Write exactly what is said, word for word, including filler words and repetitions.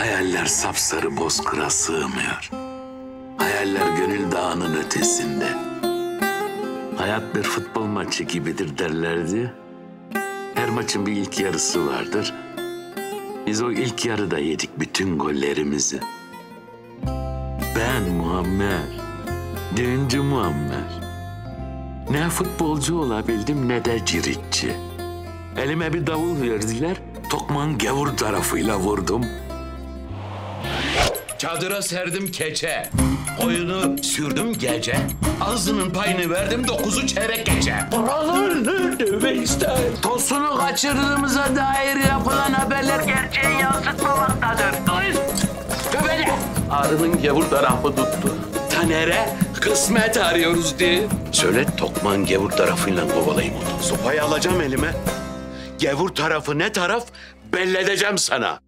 Hayaller sapsarı bozkıra sığmıyor. Hayaller gönül dağının ötesinde. Hayat bir futbol maçı gibidir derlerdi. Her maçın bir ilk yarısı vardır. Biz o ilk yarıda yedik bütün gollerimizi. Ben Muammer, düğüncü Muammer. Ne futbolcu olabildim ne de ciritçi. Elime bir davul verdiler, tokmağın gavur tarafıyla vurdum. Çadıra serdim keçe, oyunu sürdüm gece. Ağzının payını verdim dokuzu çeyrek gece. Buralar nerede Veysel? Tosunu kaçırdığımıza dair yapılan haberler gerçeği yansıtmamaktadır. Göbeli! Arının gavur tarafı tuttu. Taner'e kısmet arıyoruz diye. Söyle tokmağın gavur tarafıyla kovalayayım onu. Sopayı alacağım elime. Gavur tarafı ne taraf belli edeceğim sana.